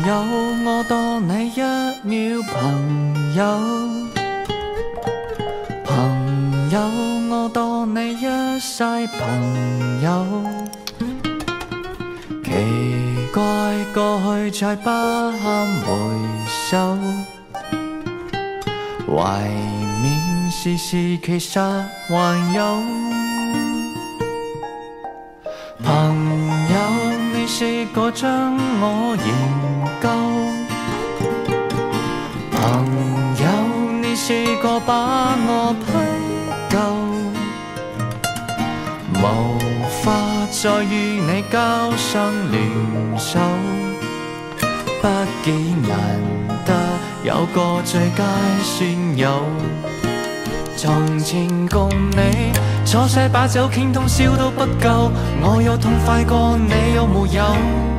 友，我多你一秒朋友。朋友，我多你一世朋友。奇怪，過去再不堪回首，懷緬時時其實還有。朋友，你試過將我研究？朋友，你試過把我批鬥？無法再與你交相聯手，不幾難得有個最佳損友。從前共你坐細把酒傾通宵都不夠，我有痛快過你有沒有？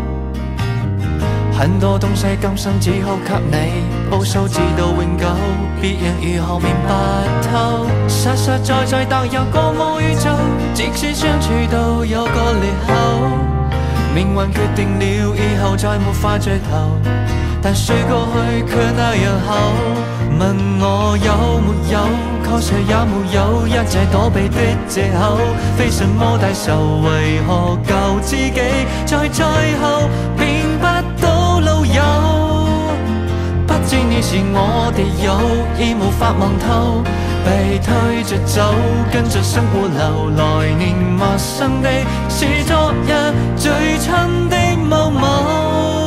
很多東西今生只好給你報數，直到永久，別人如何明白透？實實在在踏入個魔宇宙，即使相處到有個裂口，命運決定了以後再沒法聚頭，但說過去卻那樣厚。問我有沒有，確實也沒有，一切躲避的藉口，非什麼大仇，為何舊知己在最後變不到老友？不知你是我的友，已無法望透，被推着走，跟着生活流，來年陌生的是昨日最親的某某。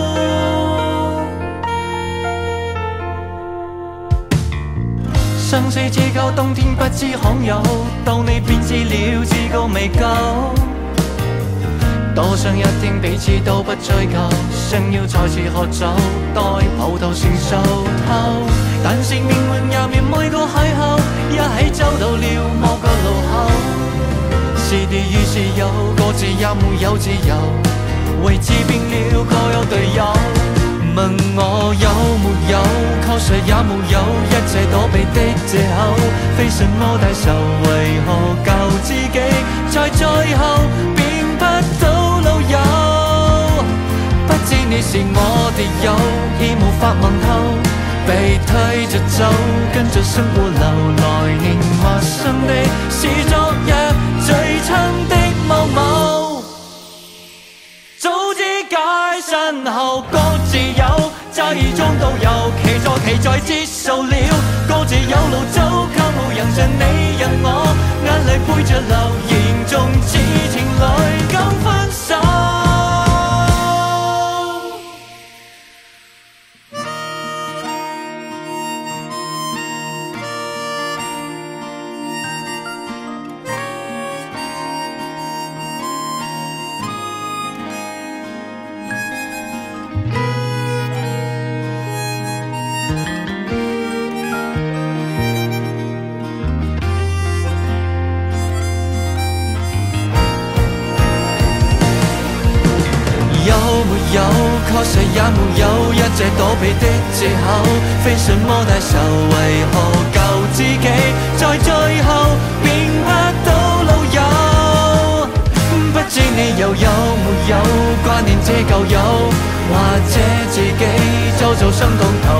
生死之交，冬天不知罕有，到你便知了，自告未夠。多想一天彼此都不追究，想要再次喝酒，待葡萄成熟透。但是命運入面每個邂逅，一起走到了某個路口。是敵與是友，各自也沒有自由，為此變了各有隊友。問我有沒有，確實也沒有，一切躲避的藉口，非什麼大仇，為何舊知己在最後變不到老友？不知你是我的友，已無法望透，被推着走，跟着生活流，來年陌生的是昨日最親的某某。早知解散後各自有，揸意中都有，其座其在接受了，各自有路走，卻無人像你人我，眼淚背着流，嚴重似情侶剛分手。確實也沒有，一切躲避的藉口，非什麼大仇，為何舊知己在最後變不到老友？不知你又有沒有掛念這舊友，或者自己早早傷痛透。